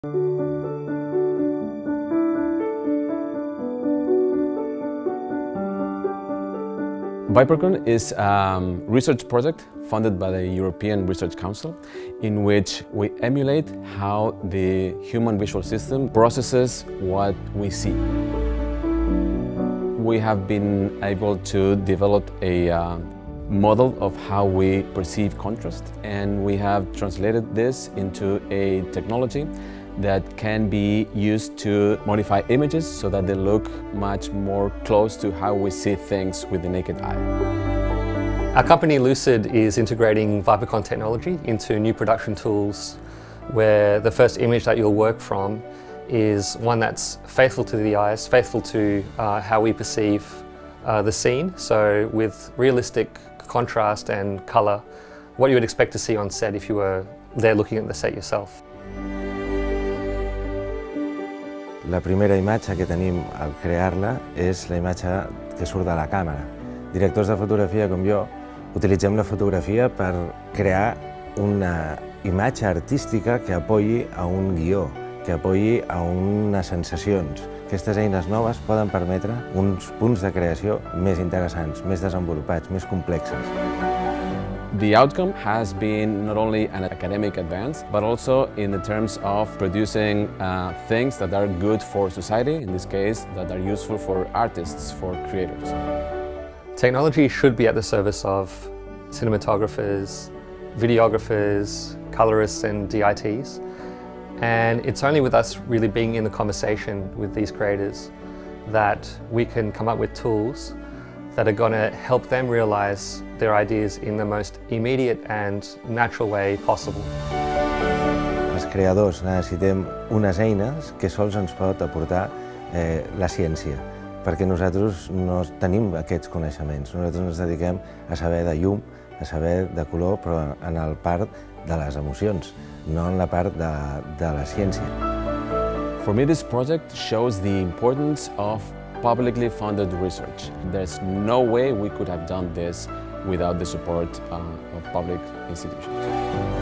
Vipercon is a research project funded by the European Research Council, in which we emulate how the human visual system processes what we see. We have been able to develop a model of how we perceive contrast, and we have translated this into a technology that can be used to modify images so that they look much more close to how we see things with the naked eye. Our company Lucid is integrating Vipercon technology into new production tools where the first image that you'll work from is one that's faithful to the eyes, faithful to how we perceive the scene. So with realistic contrast and colour, what you would expect to see on set if you were there looking at the set yourself. La primera imatge que tenim al crear-la és la imatge que surt de la càmera. Directors de fotografia com jo utilitzem la fotografia per crear una imatge artística que apoyi a un guió, que apoyi a unes sensacions. Aquestes eines noves poden permetre uns punts de creació més interessants, més desenvolupats, més complexes. The outcome has been not only an academic advance, but also in the terms of producing things that are good for society, in this case, that are useful for artists, for creators. Technology should be at the service of cinematographers, videographers, colorists and DITs. And it's only with us really being in the conversation with these creators that we can come up with tools that are going to help them realize their ideas in the most immediate and natural way possible. Els creadors necessitem unes eines que sols ens pot aportar la ciència, perquè nosaltres no tenim aquests coneixements. Nosaltres ens dediquem a saber de llum, a saber de color, però en el part de les emocions, no en la part de la ciència. For me, this project shows the importance of publicly funded research. There's no way we could have done this without the support of public institutions.